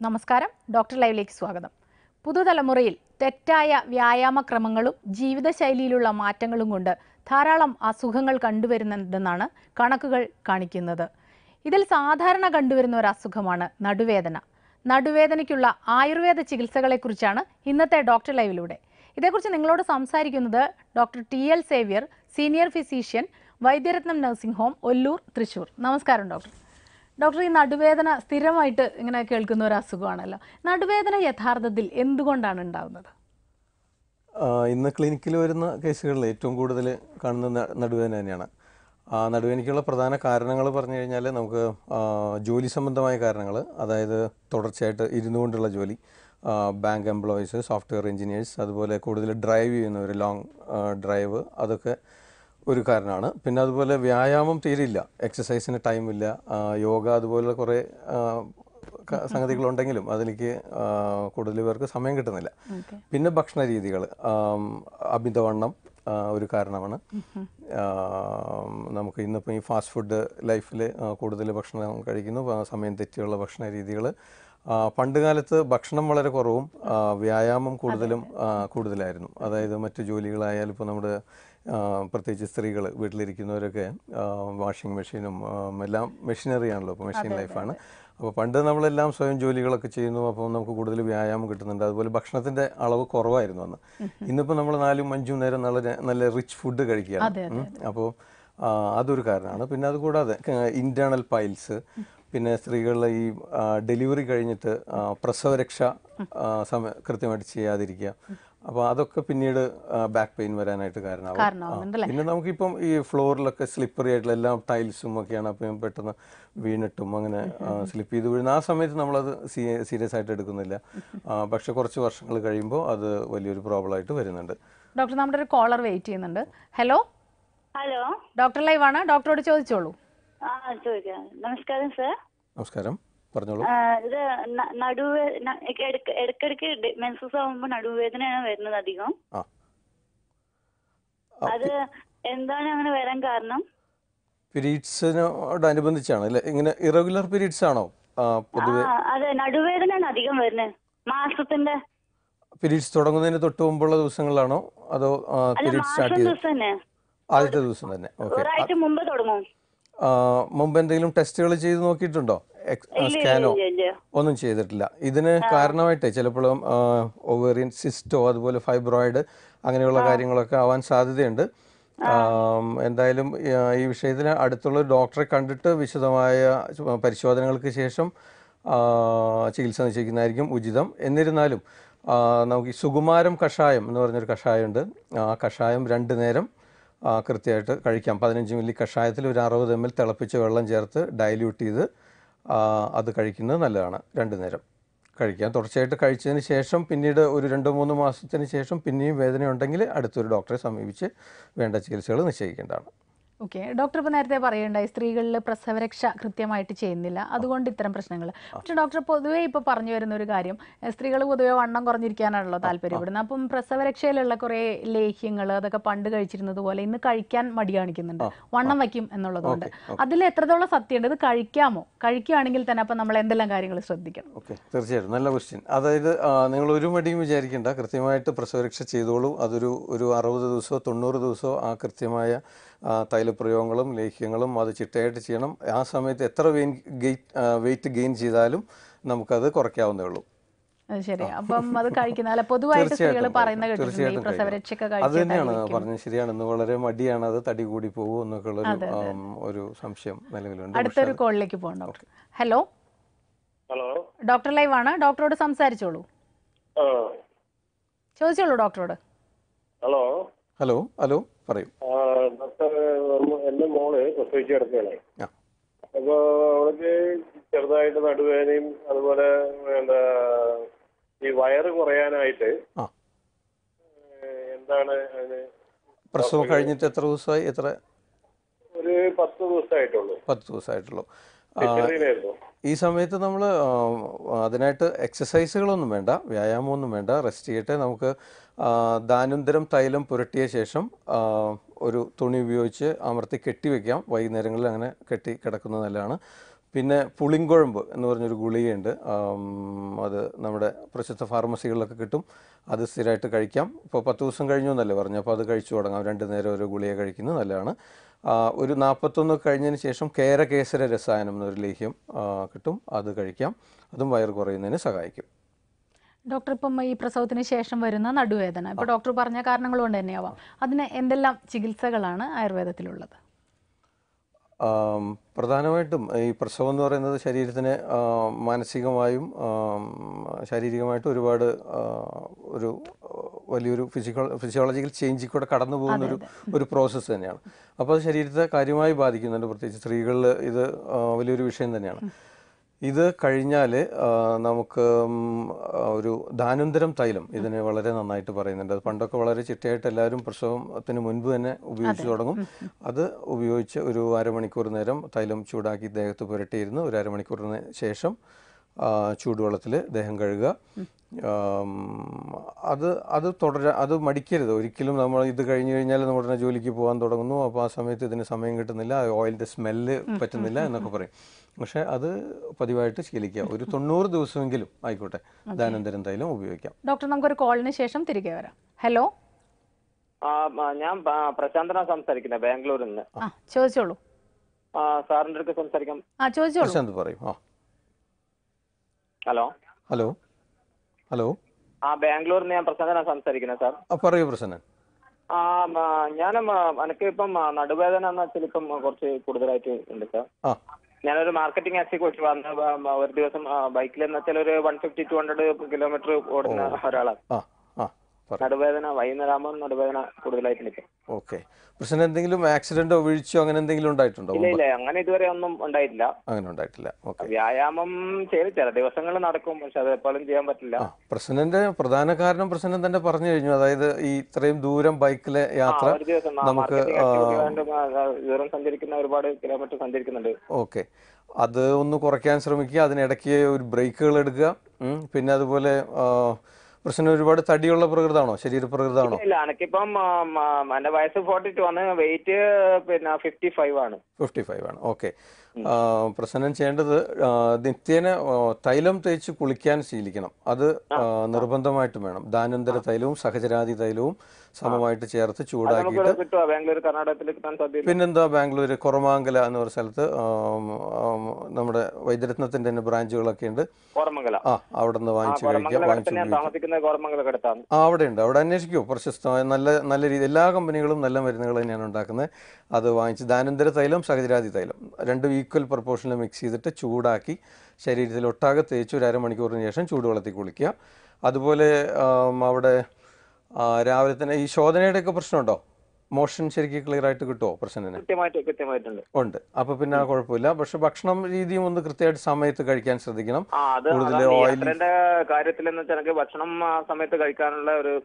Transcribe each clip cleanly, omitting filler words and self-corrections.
നമസ്കാരം, ഡോക്ടർ ലൈവിലേക്ക് സ്വാഗതം. പുതുതലമുറയിൽ തെറ്റായ വ്യായാമക്രമങ്ങളും ജീവിതശൈലിയിലുള്ള മാറ്റങ്ങളും കൊണ്ട് ധാരാളം അസുഖങ്ങൾ കണ്ടുവരുന്നുണ്ടെന്നാണ് കണക്കുകൾ കാണിക്കുന്നത്. ഇതിൽ സാധാരണ കണ്ടുവരുന്ന ഒരു അസുഖമാണ് നടുവേദന. നടുവേദനയ്ക്കുള്ള ആയുർവേദ ചികിത്സകളെക്കുറിച്ചാണ് ഇന്നത്തെ ഡോക്ടർ ലൈവിലൂടെ. ഇതേക്കുറിച്ച് നിങ്ങളോട് സംസാരിക്കുന്നത് doctor T L. Xavier, senior physician, Vaidyaratnam nursing home, Ollur, Thrissur. നമസ്കാരം ഡോക്ടർ. ഡോക്ടർ, ഈ നടുവേദന സ്ഥിരമായിട്ട് ഇങ്ങനെ കേൾക്കുന്ന ഒരു അസുഖമാണല്ലോ. നടുവേദന യഥാർത്ഥത്തിൽ എന്തുകൊണ്ടാണ് ഉണ്ടാകുന്നത്? ഇന്ന് ക്ലിനിക്കിൽ വരുന്ന കേസുകളിൽ ഏറ്റവും കൂടുതൽ കാണുന്ന നടുവേദന തന്നെയാണ്. നടുവേദനയ്ക്കുള്ള പ്രധാന കാരണങ്ങൾ പറഞ്ഞു കഴിഞ്ഞാൽ നമുക്ക് ജോലി സംബന്ധമായ കാരണങ്ങൾ, അതായത് തുടർച്ചയായിട്ട് ഇരുന്നുകൊണ്ടുള്ള ജോലി, ബാങ്ക് എംപ്ലോയീസ്, സോഫ്റ്റ്വെയർ എഞ്ചിനീയേഴ്സ്, അതുപോലെ കൂടുതൽ ഡ്രൈവ് ചെയ്യുന്നവർ, ലോങ് ഡ്രൈവ്, അതൊക്കെ ഒരു കാരണമാണ്. പിന്നെ അതുപോലെ വ്യായാമം തീരില്ല, എക്സസൈസിന് ടൈമില്ല, യോഗ അതുപോലെ കുറേ സംഗതികളുണ്ടെങ്കിലും അതിലേക്ക് കൂടുതൽ പേർക്ക് സമയം കിട്ടുന്നില്ല. പിന്നെ ഭക്ഷണ രീതികൾ, അമിതവണ്ണം ഒരു കാരണമാണ്. നമുക്ക് ഇന്നിപ്പോൾ ഈ ഫാസ്റ്റ് ഫുഡ് ലൈഫിൽ കൂടുതൽ ഭക്ഷണം കഴിക്കുന്നു, സമയം തെറ്റിയുള്ള ഭക്ഷണ രീതികൾ. പണ്ട് കാലത്ത് ഭക്ഷണം വളരെ കുറവും വ്യായാമം കൂടുതലായിരുന്നു. അതായത് മറ്റു ജോലികളായാലും ഇപ്പോൾ നമ്മുടെ പ്രത്യേകിച്ച് സ്ത്രീകൾ വീട്ടിലിരിക്കുന്നവരൊക്കെ വാഷിംഗ് മെഷീനും എല്ലാം മെഷീനറിയാണല്ലോ, ഇപ്പോൾ മെഷീൻ ലൈഫാണ്. അപ്പോൾ പണ്ട് നമ്മളെല്ലാം സ്വയം ജോലികളൊക്കെ ചെയ്യുന്നു, അപ്പോൾ നമുക്ക് കൂടുതൽ വ്യായാമം കിട്ടുന്നുണ്ട്. അതുപോലെ ഭക്ഷണത്തിൻ്റെ അളവ് കുറവായിരുന്നു അന്ന്. ഇന്നിപ്പോൾ നമ്മൾ 4-5 നേരം നല്ല റിച്ച് ഫുഡ് കഴിക്കുകയാണ്. അപ്പോൾ അതൊരു കാരണമാണ്. പിന്നെ അതുകൂടാതെ ഇൻറ്റേർണൽ പൈൽസ്, പിന്നെ സ്ത്രീകളിലെ ഈ ഡെലിവറി കഴിഞ്ഞിട്ട് പ്രസവരക്ഷ കൃത്യമായിട്ട് ചെയ്യാതിരിക്കുക, അപ്പോൾ അതൊക്കെ പിന്നീട് ബാക്ക് പെയിൻ വരാനായിട്ട് കാരണമാകും. പിന്നെ നമുക്കിപ്പം ഈ ഫ്ലോറിലൊക്കെ സ്ലിപ്പറി ആയിട്ടുള്ള എല്ലാം ടൈൽസും ഒക്കെയാണ്, അപ്പം പെട്ടെന്ന് വീണിട്ടും അങ്ങനെ സ്ലിപ്പ് ചെയ്ത് വീഴുന്ന ആ സമയത്ത് നമ്മളത് സീരിയസ് ആയിട്ട് എടുക്കുന്നില്ല. പക്ഷെ കുറച്ച് വർഷങ്ങൾ കഴിയുമ്പോൾ അത് വലിയൊരു പ്രോബ്ലം ആയിട്ട് വരുന്നുണ്ട്. ഡോക്ടർ, നമ്മുടെ ഒരു കോളർ വെയിറ്റ് ചെയ്യുന്നുണ്ട്. ഹലോ ഹലോ, ഡോക്ടർ ലൈവാണ്, ഡോക്ടറോട് ചോദിച്ചോളൂ. നമസ്കാരം സർ. നമസ്കാരം, പറഞ്ഞോളൂ. ഇത് ഇടയ്ക്കിടയ്ക്ക് മെൻസസ് ആവുമ്പോൾ നടുവേദനയാണ് വരുന്നത് അധികം. അത് എന്താണ് അങ്ങനെ വരാൻ കാരണം? പീരീഡ്സിനോടനുബന്ധിച്ചാണ് അല്ലേ? ഇങ്ങനെ ഇറഗുലർ പീരീഡ്സ് ആണോ പൊതുവെ? അതെ, നടുവേദനയാണ് അധികം വരുന്നത്. മാസത്തിന്റെ പീരീഡ്സ് തുടങ്ങുന്നതിന് തൊട്ട് മുമ്പുള്ള ദിവസങ്ങളിലാണോ അതോ പീരീഡ്സ് സ്റ്റാർട്ട് ചെയ്ത് ആദ്യത്തെ ദിവസം തന്നെ? ഒരാഴ്ച മുമ്പ് തുടങ്ങും. മുമ്പ് എന്തെങ്കിലും ടെസ്റ്റുകൾ ചെയ്ത് നോക്കിയിട്ടുണ്ടോ? സ്കാനോ ഒന്നും ചെയ്തിട്ടില്ല. ഇതിന് കാരണമായിട്ട് ചിലപ്പോഴും ഓവേറിയൻ സിസ്റ്റോ അതുപോലെ ഫൈബ്രോയിഡ് അങ്ങനെയുള്ള കാര്യങ്ങളൊക്കെ ആവാൻ സാധ്യതയുണ്ട്. എന്തായാലും ഈ വിഷയത്തിന് അടുത്തുള്ള ഡോക്ടറെ കണ്ടിട്ട് വിശദമായ പരിശോധനകൾക്ക് ശേഷം ചികിത്സ നിശ്ചയിക്കുന്നതായിരിക്കും ഉചിതം. എന്നിരുന്നാലും നമുക്ക് ഈ സുകുമാരം കഷായം എന്ന് പറഞ്ഞൊരു കഷായമുണ്ട്. ആ കഷായം 2 നേരം കൃത്യമായിട്ട് കഴിക്കാം. 15 മില്ലി കഷായത്തിൽ ഒരു 60 ml തിളപ്പിച്ച വെള്ളം ചേർത്ത് ഡൈല്യൂട്ട് ചെയ്ത് അത് കഴിക്കുന്നത് നല്ലതാണ്. 2 നേരം കഴിക്കാം. തുടർച്ചയായിട്ട് കഴിച്ചതിന് ശേഷം പിന്നീട് ഒരു 2-3 മാസത്തിന് ശേഷം പിന്നെയും വേദനയുണ്ടെങ്കിൽ അടുത്തൊരു ഡോക്ടറെ സമീപിച്ച് വേണ്ട ചികിത്സകൾ നിശ്ചയിക്കേണ്ടതാണ്. ഓക്കെ ഡോക്ടർ, ഇപ്പോൾ നേരത്തെ പറയുണ്ടായി സ്ത്രീകളിൽ പ്രസവരക്ഷ കൃത്യമായിട്ട് ചെയ്യുന്നില്ല, അതുകൊണ്ട് ഇത്തരം പ്രശ്നങ്ങൾ. പക്ഷേ ഡോക്ടർ, പൊതുവേ ഇപ്പോൾ പറഞ്ഞു വരുന്ന ഒരു കാര്യം, സ്ത്രീകൾ പൊതുവെ വണ്ണം കുറഞ്ഞിരിക്കാനാണല്ലോ താല്പര്യപ്പെടുന്നത്. അപ്പം പ്രസവരക്ഷയിലുള്ള കുറേ ലേഹ്യങ്ങൾ അതൊക്കെ പണ്ട് കഴിച്ചിരുന്നത് പോലെ ഇന്ന് കഴിക്കാൻ മടി കാണിക്കുന്നുണ്ട്, വണ്ണം വയ്ക്കും എന്നുള്ളതുകൊണ്ട്. അതിൽ എത്രത്തോളം സത്യമുണ്ട്? ഇത് കഴിക്കാമോ? കഴിക്കുകയാണെങ്കിൽ തന്നെ അപ്പം നമ്മൾ എന്തെല്ലാം കാര്യങ്ങൾ ശ്രദ്ധിക്കണം? ഓക്കെ, തീർച്ചയായിട്ടും നല്ല ക്വസ്റ്റ്യൻ. അതായത് നിങ്ങൾ ഒരു മടിയും വിചാരിക്കേണ്ട, കൃത്യമായിട്ട് പ്രസവരക്ഷ ചെയ്തോളൂ. അതൊരു 60 ദിവസമോ 90 ദിവസമോ ആ കൃത്യമായ തൈലപ്രയോഗങ്ങളും ലേഹ്യങ്ങളും അത് ചിട്ടയായിട്ട് ചെയ്യണം. ആ സമയത്ത് എത്ര വെയിറ്റ് ഗെയിൻ ചെയ്താലും നമുക്കത് കുറയ്ക്കാവുന്നേ ഉള്ളൂ. ശരി. അപ്പം അത് കഴിക്കുന്ന പൊതുവായിട്ട് സ്ത്രീകൾ പറയുന്ന തീർച്ചയായിട്ടും അത് തന്നെയാണ് പറഞ്ഞത്, ശരിയാണ്. ഇന്ന് വളരെ മടിയാണ്, അത് തടി കൂടി പോകും എന്നൊക്കെ ഉള്ള ഒരു സംശയം നിലവിലുണ്ട്. അടുത്തൊരു കോളിലേക്ക് പോകാം ഡോക്ടർ. ഹലോ ഹലോ, ഡോക്ടർ ലൈവാണ്, ഡോക്ടറോട് സംസാരിച്ചോളൂ. ചോദിച്ചോളൂ ഡോക്ടറോട്. ഹലോ ഹലോ ഹലോ പറയൂ. ഡോക്ടർ, എന്റെ മോള് പ്രസവിച്ച് കിടക്കുകയാണ്. അപ്പൊ അവൾക്ക് ചെറുതായിട്ട് നടുവേദനയും അതുപോലെ ഈ വയറ് കുറയാനായിട്ട് എന്താണ് അതിന്? പ്രസവം കഴിഞ്ഞിട്ട് എത്ര ദിവസമായി? ഒരു 10 ദിവസമായിട്ടുള്ളൂ. 10 ദിവസമായിട്ടുള്ളൂ. ഈ സമയത്ത് നമ്മൾ അതിനായിട്ട് എക്സസൈസുകളൊന്നും വേണ്ട, വ്യായാമമൊന്നും വേണ്ട, റെസ്റ്റ് ചെയ്യട്ടെ. നമുക്ക് ദാനുന്തരം തൈലം പുരട്ടിയ ശേഷം ഒരു തുണി ഉപയോഗിച്ച് അമർത്തി കെട്ടിവെക്കാം. വൈകുന്നേരങ്ങളിൽ അങ്ങനെ കെട്ടി കിടക്കുന്നത് നല്ലതാണ്. പിന്നെ പുളിങ്കുഴമ്പ് എന്ന് പറഞ്ഞൊരു ഗുളികയുണ്ട്. അത് നമ്മുടെ പ്രശസ്ത ഫാർമസികളിലൊക്കെ കിട്ടും. അത് സ്ഥിരമായിട്ട് കഴിക്കാം. ഇപ്പോൾ 10 ദിവസം കഴിഞ്ഞു എന്നല്ലേ പറഞ്ഞു, അപ്പോൾ അത് കഴിച്ചു തുടങ്ങാം. 2 നേരം ഒരു ഗുളിക കഴിക്കുന്നത് നല്ലതാണ്. ഒരു 41 കഴിഞ്ഞതിന് ശേഷം കേരകേസര രസായനം എന്നൊരു ലേഹ്യം കിട്ടും, അത് കഴിക്കാം. അതും വയറ് കുറയുന്നതിന് സഹായിക്കും. ഡോക്ടർ, ഇപ്പം ഈ പ്രസവത്തിന് ശേഷം വരുന്ന നടുവേദന, ഇപ്പോൾ ഡോക്ടർ പറഞ്ഞ കാരണങ്ങൾ കൊണ്ട് തന്നെയാവാം, അതിന് എന്തെല്ലാം ചികിത്സകളാണ് ആയുർവേദത്തിലുള്ളത്? പ്രധാനമായിട്ടും ഈ പ്രസവം എന്ന് പറയുന്നത് ശരീരത്തിന് മാനസികമായും ശാരീരികമായിട്ടും ഒരുപാട് ഒരു വലിയൊരു ഫിസിയോളജിക്കൽ ചേഞ്ചിൽ കൂടെ കടന്നു പോകുന്നൊരു പ്രോസസ്സ് തന്നെയാണ്. അപ്പോൾ അത് ശരീരത്തെ കാര്യമായി ബാധിക്കുന്നുണ്ട്. പ്രത്യേകിച്ച് സ്ത്രീകളിൽ ഇത് വലിയൊരു വിഷയം തന്നെയാണ്. ഇത് കഴിഞ്ഞാൽ നമുക്ക് ഒരു ധാന്വന്തരം തൈലം ഇതിന് വളരെ നന്നായിട്ട് പറയുന്നുണ്ട്. അത് പണ്ടൊക്കെ വളരെ ചിട്ടയായിട്ട് എല്ലാവരും പ്രസവത്തിന് മുൻപ് തന്നെ ഉപയോഗിച്ച് തുടങ്ങും. അത് ഉപയോഗിച്ച് ഒരു അരമണിക്കൂർ നേരം തൈലം ചൂടാക്കി ദേഹത്ത് പുരട്ടിയിരുന്ന് ഒരു അരമണിക്കൂറിന് ശേഷം ചൂടുവെള്ളത്തിൽ ദേഹം കഴുകുക. അത് അത് മടിക്കരുത് ഒരിക്കലും. നമ്മൾ ഇത് കഴിഞ്ഞ് കഴിഞ്ഞാൽ നമ്മൾ ഉടനെ ജോലിക്ക് പോകാൻ തുടങ്ങുന്നു, അപ്പോൾ ആ സമയത്ത് ഇതിന് സമയം കിട്ടുന്നില്ല, ഓയിലിൻ്റെ സ്മെല്ല് പറ്റുന്നില്ല എന്നൊക്കെ പറയും. പക്ഷേ അത് പതിവായിട്ട് ശീലിക്കുക. ഒരു 90 ദിവസമെങ്കിലും ആയിക്കോട്ടെ ധാന്വന്തരം തൈലം ഉപയോഗിക്കാം. ഡോക്ടർ, നമുക്കൊരു കോളിന് ശേഷം തിരികെ വരാം. ഹലോ, ഞാൻ പ്രശാന്തനാണ് സംസാരിക്കുന്നത്, ബാംഗ്ലൂരിൽ നിന്ന്. ചോദിച്ചോളൂ. സാറിൻ്റെ അടുത്ത് സംസാരിക്കാം. ചോദിച്ചോളൂ. പ്രശാന്ത് പറയും. ഹലോ ഹലോ ഹലോ ബാംഗ്ലൂരിൽ നിന്ന് ഞാൻ പ്രശാന്തനാണ് സംസാരിക്കുന്നത് സാർ. പറയൂ പ്രസന്നൻ. ഞാൻ എനിക്ക് ഇപ്പം നടുവേദന എന്ന് വെച്ചാൽ ഇപ്പം കുറച്ച് കൂടുതലായിട്ട് ഉണ്ട് സാർ. ഞാനൊരു മാർക്കറ്റിംഗ് എക്സിക്യൂട്ടീവ് വന്ന ഒരു ദിവസം ബൈക്കിൽ എന്ന് വെച്ചാൽ ഒരു 150-200 കിലോമീറ്റർ ഓടുന്ന ഒരാളാണ്. നടുവേദന വൈകുന്നേരമാകുമ്പോൾ നടുവേദന കൂടുതലായിട്ട് നിൽക്കും. ഓക്കെ. പ്രശ്നം എന്തെങ്കിലും ആക്സിഡന്റോ വീഴ്ചയോ അങ്ങനെ എന്തെങ്കിലും ഉണ്ടായിട്ടുണ്ടോ? ഇല്ല, അങ്ങനെ ഇതുവരെ ഒന്നും ഉണ്ടായിട്ടില്ല. അങ്ങനെ ഉണ്ടായിട്ടില്ല. ഓക്കെ. വ്യായാമം ചെയ്ത് ചില ദിവസങ്ങൾ നടക്കും, പക്ഷെ അത് എപ്പോഴും ചെയ്യാൻ പറ്റില്ല. പ്രശ്നത്തിന്റെ പ്രധാന കാരണം പ്രശ്നം തന്നെ പറഞ്ഞു കഴിഞ്ഞു. അതായത് ഈ ഇത്രയും ദൂരം ബൈക്കിലെ യാത്ര നമുക്ക് ദൂരം സഞ്ചരിക്കുന്ന ഒരുപാട് കിലോമീറ്റർ സഞ്ചരിക്കുന്നുണ്ട്. ഓക്കെ. അത് ഒന്ന് കുറയ്ക്കാൻ ശ്രമിക്കുക. അതിനിടയ്ക്ക് ഒരു ബ്രേക്കുകൾ എടുക്കുക. പിന്നെ അതുപോലെ പ്രശ്നം ഒരുപാട് തടിയുള്ള പ്രകൃതമാണോ, ശരീരപ്രകൃതമാണോ? ഇല്ല, എനിക്കിപ്പം എന്റെ വയസ്സ് 42 ആണ്, വെയിറ്റ് പിന്നെ 55 ആണ്. 55 ആണ്. ഓക്കെ. പ്രശ്നം ചെയ്യേണ്ടത് നിത്യേന തൈലം തേച്ച് കുളിക്കാൻ ശീലിക്കണം. അത് നിർബന്ധമായിട്ടും വേണം. ധാന്വന്തര തൈലവും സഹചരാതി തൈലവും സമമായിട്ട് ചേർത്ത് ചൂടാക്കിയിട്ട്. പിന്നെന്താ, ബാംഗ്ലൂർ കൊറമാങ്കല എന്ന് പറയുന്ന സ്ഥലത്ത് നമ്മുടെ വൈദ്യരത്നത്തിന്റെ തന്നെ ബ്രാഞ്ചുകളൊക്കെ ഉണ്ട്. അവിടെ നിന്ന് വാങ്ങിച്ചു കഴിക്കാം. അവിടെ ഉണ്ട്. അവിടെ അന്വേഷിക്കൂ. പ്രശസ്തമായ നല്ല രീതി എല്ലാ കമ്പനികളും നല്ല മരുന്നുകൾ തന്നെയാണ് ഉണ്ടാക്കുന്നത്. അത് വാങ്ങിച്ച് ധാന്വന്തര തൈലം സഹചരാതി തൈലം രണ്ടും ഈക്വൽ പ്രപ്പോർഷനിൽ മിക്സ് ചെയ്തിട്ട് ചൂടാക്കി ശരീരത്തിൽ ഒട്ടാകെ തേച്ച് ഒരു അരമണിക്കൂറിന് ശേഷം ചൂടുവെള്ളത്തിൽ കുളിക്കുക. അതുപോലെ അവിടെ രാവിലെ തന്നെ ഈ ശോധനയുടെയൊക്കെ പ്രശ്നമുണ്ടോ? മോഷൻ ശരിക്കും ക്ലിയർ ആയിട്ട് കിട്ടുമോ പ്രശ്നത്തിന്? ഉണ്ട്. അപ്പൊ പിന്നെ കുഴപ്പമില്ല. പക്ഷെ ഭക്ഷണം രീതിയും ഒന്ന് കൃത്യമായിട്ട് സമയത്ത് കഴിക്കാൻ ശ്രദ്ധിക്കണം. കൂടുതൽ ഓയിൽ കാര്യത്തിൽ ഭക്ഷണം സമയത്ത് കഴിക്കാനുള്ള ഒരു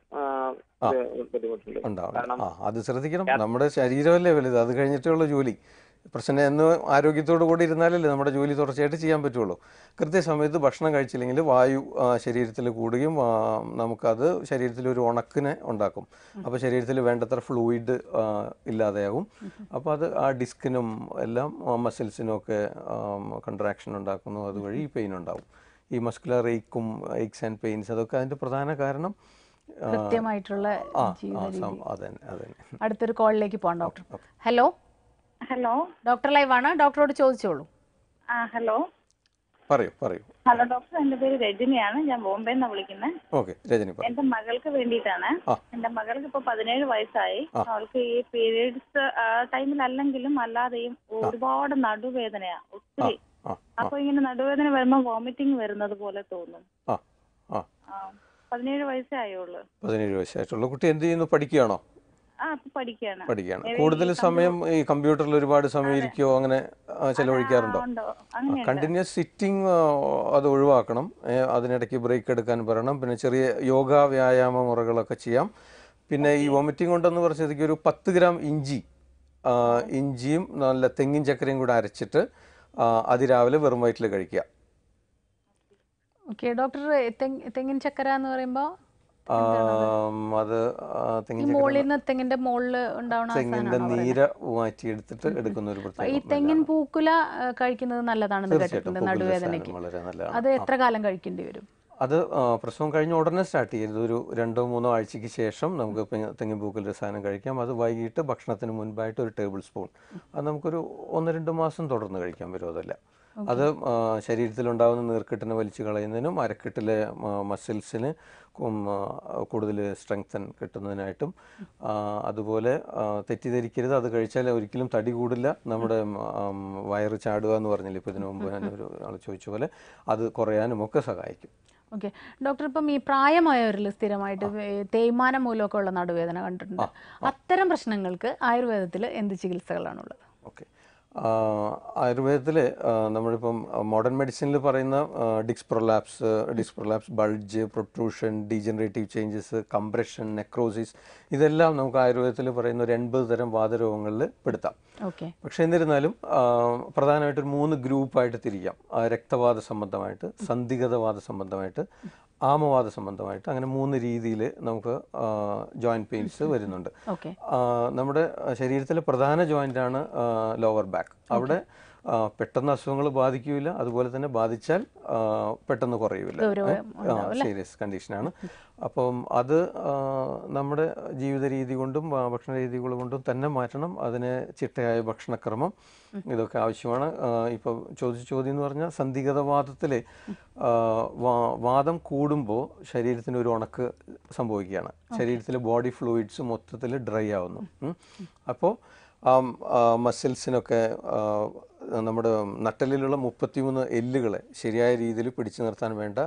ഉണ്ടാവും. അത് ശ്രദ്ധിക്കണം. നമ്മുടെ ശരീരമല്ലേ വലുത്, അത് കഴിഞ്ഞിട്ടുള്ള ജോലി. പ്രശ്നം എന്ന് ആരോഗ്യത്തോടു കൂടി ഇരുന്നാലല്ലേ നമ്മുടെ ജോലി തുടർച്ചയായിട്ട് ചെയ്യാൻ പറ്റുള്ളൂ. കൃത്യസമയത്ത് ഭക്ഷണം കഴിച്ചില്ലെങ്കിൽ വായു ശരീരത്തിൽ കൂടുകയും നമുക്കത് ശരീരത്തിൽ ഒരു ഉണക്കിനെ ഉണ്ടാക്കും. അപ്പോൾ ശരീരത്തിൽ വേണ്ടത്ര ഫ്ലൂയിഡ് ഇല്ലാതെയാകും. അപ്പോൾ അത് ആ ഡിസ്കിനും എല്ലാം മസിൽസിനും ഒക്കെ കൺട്രാക്ഷൻ ഉണ്ടാക്കുന്നു. അതുവഴി പെയിൻ ഉണ്ടാവും. ഈ മസ്കുലർ എയ്ക്സ് ആൻഡ് പെയിൻസ് അതൊക്കെ അതിൻ്റെ പ്രധാന കാരണം കൃത്യമായിട്ടുള്ള അതന്നെ. അടുത്തൊരു കോളിലേക്ക് പോകാം doctor. Hello hello, doctor live ആണ്, ഡോക്ടറോട് ചോദിച്ചോളൂ. ഹലോ പറയൂ. ഹലോ ഡോക്ടർ, എന്റെ പേര് രജനിയാണ്. ഞാൻ ബോംബെ നിന്നാണ് വിളിക്കുന്നത്. ഓക്കെ രജനി. എന്റെ മകൾക്ക് വേണ്ടിയിട്ടാണ്. എന്റെ മകൾക്ക് ഇപ്പൊ 17 വയസ്സായി. അവൾക്ക് ഈ പീരീഡ്സ് ടൈമിലല്ലെങ്കിലും അല്ലാതെയും ഒരുപാട് നടുവേദനയാ, ഒത്തിരി. അപ്പൊ ഇങ്ങനെ നടുവേദന വരുമ്പോ വോമിറ്റിംഗ് വരുന്നത് പോലെ തോന്നും. 17 വയസ്സേ ആയുള്ളൂ. 17 വയസ്സായിട്ടുള്ള കുട്ടി എന്ത് ചെയ്യുന്നു? പഠിക്കുകയാണോ? പഠിക്കുകയാണ്. കൂടുതൽ സമയം ഈ കമ്പ്യൂട്ടറിൽ ഒരുപാട് സമയം ഇരിക്കുകയോ അങ്ങനെ ചെലവഴിക്കാറുണ്ടോ? കണ്ടിന്യൂസ് സിറ്റിംഗ് അത് ഒഴിവാക്കണം. അതിനിടയ്ക്ക് ബ്രേക്ക് എടുക്കാൻ പറയണം. പിന്നെ ചെറിയ യോഗ വ്യായാമ മുറകളൊക്കെ ചെയ്യാം. പിന്നെ ഈ വോമിറ്റിംഗ് ഉണ്ടെന്ന് പറഞ്ഞതിലേക്ക് ഒരു 10 ഗ്രാം ഇഞ്ചിയും നല്ല തെങ്ങിൻ ചക്കരയും കൂടെ അരച്ചിട്ട് അതിരാവിലെ വെറും വയറ്റിൽ കഴിക്കുക. ഓക്കെ ഡോക്ടർ, തെങ്ങിൻ ചക്കര എന്ന് പറയുമ്പോൾ അത് ഈ മുകളിൽ നിന്ന് തെങ്ങിന്റെ മുകളിൽ ഉണ്ടാവുന്ന തെങ്ങിന്റെ നീര മാറ്റിയെടുത്തിട്ട് എടുക്കുന്ന ഒരു പ്രത്യേക ഈ തെങ്ങിൻ പൂക്കുല കഴിക്കുന്നത് നല്ലതാണെന്ന് കേട്ടിട്ടുണ്ട് നടുവേദനയ്ക്ക്. വളരെ നല്ലതാണ്. അത് എത്ര കാലം കഴിക്കേണ്ടി വരും? അത് പ്രസവം കഴിഞ്ഞ ഉടനെ സ്റ്റാർട്ട് ചെയ്യരുത്. ഒരു 2-3 ആഴ്ചയ്ക്ക് ശേഷം നമുക്ക് തെങ്ങിൻ പൂക്കുല രസായനം കഴിക്കാം. അത് വൈകിട്ട് ഭക്ഷണത്തിന് മുൻപായിട്ട് ഒരു ടേബിൾ സ്പൂൺ. അത് നമുക്കൊരു 1-2 മാസം തുടർന്ന് കഴിക്കാൻ വിരോധമില്ല. അത് ശരീരത്തിലുണ്ടാകുന്ന നീർക്കെട്ടിനെ വലിച്ചു കളയുന്നതിനും അരക്കെട്ടിലെ മസിൽസിന് കൂടുതൽ സ്ട്രെങ്തൻ കിട്ടുന്നതിനായിട്ടും, അതുപോലെ തെറ്റിദ്ധരിക്കരുത്, അത് കഴിച്ചാൽ ഒരിക്കലും തടി കൂടില്ല, നമ്മുടെ വയറ് ചാടുക എന്ന് പറഞ്ഞില്ല ഇപ്പോൾ ഇതിനു മുമ്പ് ഞാനൊരു ആൾ ചോദിച്ച പോലെ, അത് കുറയാനും ഒക്കെ സഹായിക്കും. ഓക്കെ ഡോക്ടർ, ഇപ്പം ഈ പ്രായമായവരിൽ സ്ഥിരമായിട്ട് തേയ്മാനം മൂലമൊക്കെ ഉള്ള നടുവേദന കണ്ടിട്ടുണ്ട്. അത്തരം പ്രശ്നങ്ങൾക്ക് ആയുർവേദത്തിൽ എന്ത് ചികിത്സകളാണുള്ളത്? ഓക്കെ, ആയുർവേദത്തിൽ നമ്മളിപ്പം മോഡേൺ മെഡിസിനിൽ പറയുന്ന disc prolapse, bulge, protrusion, degenerative changes, compression, necrosis, ഇതെല്ലാം നമുക്ക് ആയുർവേദത്തിൽ പറയുന്ന ഒരു 80 തരം വാതരോഗങ്ങളിൽ പെടുത്താം. പക്ഷെ എന്നിരുന്നാലും പ്രധാനമായിട്ടൊരു 3 ഗ്രൂപ്പായിട്ട് തിരിക്കാം. രക്തവാത സംബന്ധമായിട്ട്, സന്ധിഗതവാദ സംബന്ധമായിട്ട്, ആമവാദ സംബന്ധമായിട്ട്, അങ്ങനെ 3 രീതിയിൽ നമുക്ക് ജോയിൻറ്റ് പെയിൻസ് വരുന്നുണ്ട്. നമ്മുടെ ശരീരത്തിലെ പ്രധാന ജോയിൻ്റാണ് ലോവർ ബാക്ക്. അവിടെ പെട്ടെന്ന് അസുഖങ്ങൾ ബാധിക്കില്ല, അതുപോലെ തന്നെ ബാധിച്ചാൽ പെട്ടെന്ന് കുറയില്ല, സീരിയസ് കണ്ടീഷനാണ്. അപ്പം അത് നമ്മുടെ ജീവിത രീതി കൊണ്ടും ഭക്ഷണ രീതികൾ കൊണ്ടും തന്നെ മാറ്റണം. അതിന് ചിട്ടയായ ഭക്ഷണക്രമം ഇതൊക്കെ ആവശ്യമാണ്. ഇപ്പോൾ ചോദിച്ച ചോദ്യം എന്ന് പറഞ്ഞാൽ സന്ധിഗതവാദത്തിൽ വാദം കൂടുമ്പോൾ ശരീരത്തിന് ഒരു ഉണക്ക് സംഭവിക്കുകയാണ്. ശരീരത്തിലെ ബോഡി ഫ്ലൂയിഡ്സ് മൊത്തത്തിൽ ഡ്രൈ ആവുന്നു. അപ്പോൾ മസിൽസിനൊക്കെ നമ്മുടെ നട്ടലിലുള്ള 33 എല്ലുകളെ ശരിയായ രീതിയിൽ പിടിച്ചു നിർത്താൻ വേണ്ട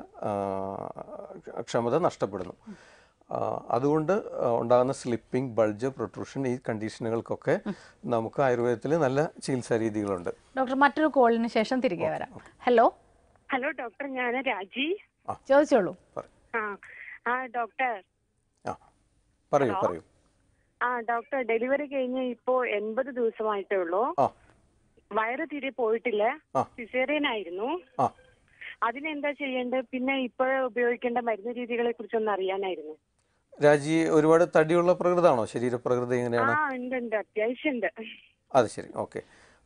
ക്ഷമത നഷ്ടപ്പെടുന്നു. അതുകൊണ്ട് ഉണ്ടാകുന്ന സ്ലിപ്പിംഗ്, ബൾജ്, പ്രൊട്രൂഷൻ, ഈ കണ്ടീഷനുകൾക്കൊക്കെ നമുക്ക് ആയുർവേദത്തിൽ നല്ല ചികിത്സാ രീതികളുണ്ട്. ഡോക്ടർ, മറ്റൊരു കോളിന് ശേഷം തിരികെ വരാം. ഹലോ ഡോക്ടർ, ഞാൻ രാജി. ചോദിച്ചോളൂ. ഡോക്ടർ പറയൂ. ഡോക്ടർ, ഡെലിവറി കഴിഞ്ഞ് ഇപ്പോ 80 ദിവസമായിട്ടേ ഉള്ളൂ. വയറ് തീരെ പോയിട്ടില്ല. സിസേറിയൻ ആയിരുന്നു. അതിനെന്താ ചെയ്യേണ്ടത്? പിന്നെ ഇപ്പോൾ ഉപയോഗിക്കേണ്ട മരുന്ന് രീതികളെ കുറിച്ചൊന്ന് അറിയാനായിരുന്നു. രാജി ഒരുപാട് തടിയുള്ള പ്രകൃതമാണോ? ശരീരപ്രകൃതി എങ്ങനെയാണ്? ഉണ്ട്, അത്യാവശ്യം ഉണ്ട്. അത് ശരി, ഓക്കെ.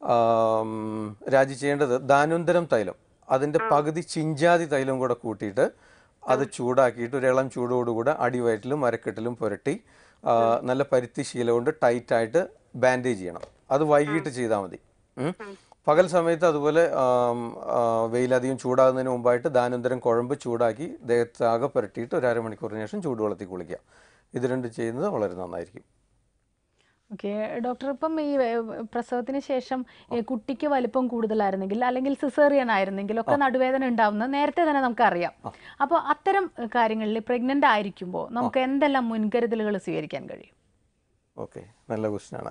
രാജി ചെയ്യേണ്ടത് ധാന്വന്തരം തൈലം, അതിൻ്റെ പകുതി ചിഞ്ചാതി തൈലം കൂടെ കൂട്ടിയിട്ട് അത് ചൂടാക്കിയിട്ട് ഒരു ഇളം ചൂടോടുകൂടെ അടിവയറ്റിലും അരക്കെട്ടിലും പുരട്ടി നല്ല പരുത്തി ശീല കൊണ്ട് ടൈറ്റായിട്ട് ബാൻഡേജ് ചെയ്യണം. അത് വൈകിട്ട് ചെയ്താൽ മതി. പകൽ സമയത്ത് അതുപോലെ വെയിലധികം ചൂടാകുന്നതിന് മുമ്പായിട്ട് ധാന്വന്തരം കുഴമ്പ് ചൂടാക്കി ദേഹത്താകെ പുരട്ടിയിട്ട് ഒരു അരമണിക്കൂറിന് ശേഷം ചൂടുവെള്ളത്തിൽ കുളിക്കുക. ഇത് രണ്ടും ചെയ്യുന്നത് വളരെ നന്നായിരിക്കും. ഓക്കെ ഡോക്ടർ, ഇപ്പം ഈ പ്രസവത്തിന് ശേഷം കുട്ടിക്ക് വലിപ്പം കൂടുതലായിരുന്നെങ്കിൽ അല്ലെങ്കിൽ സിസേറിയൻ ആയിരുന്നെങ്കിൽ ഒക്കെ നടുവേദന ഉണ്ടാവുന്നത് നേരത്തെ തന്നെ നമുക്കറിയാം. അപ്പോൾ അത്തരം കാര്യങ്ങളിൽ പ്രഗ്നൻ്റ് ആയിരിക്കുമ്പോൾ നമുക്ക് എന്തെല്ലാം മുൻകരുതലുകൾ സ്വീകരിക്കാൻ കഴിയും? ഓക്കെ, നല്ല ക്വസ്റ്റ്യനാണ്.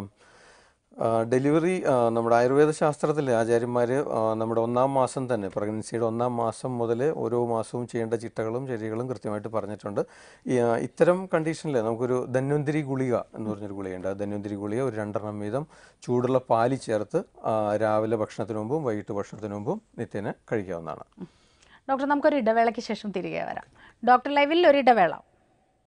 ഡെലിവറി നമ്മുടെ ആയുർവേദ ശാസ്ത്രത്തിൽ ആചാര്യന്മാർ നമ്മുടെ 1-ാം മാസം തന്നെ, പ്രഗ്നൻസിയുടെ 1-ാം മാസം മുതൽ ഓരോ മാസവും ചെയ്യേണ്ട ചിട്ടകളും ചര്യകളും കൃത്യമായിട്ട് പറഞ്ഞിട്ടുണ്ട്. ഇത്തരം കണ്ടീഷനിൽ നമുക്കൊരു ധന്വന്തിരി ഗുളിക എന്ന് പറഞ്ഞൊരു ഗുളികയുണ്ട്. ആ ധന്വന്തിരി ഗുളിക ഒരു 2 എണ്ണം വീതം ചൂടുള്ള പാല് ചേർത്ത് രാവിലെ ഭക്ഷണത്തിന് മുമ്പും വൈകിട്ട് ഭക്ഷണത്തിന് മുമ്പും നിത്യേന കഴിക്കാവുന്നതാണ്. ഡോക്ടർ, നമുക്കൊരു ഇടവേളയ്ക്ക് ശേഷം തിരികെ വരാം. ഡോക്ടർ ലൈവിൽ ഒരു ഇടവേള.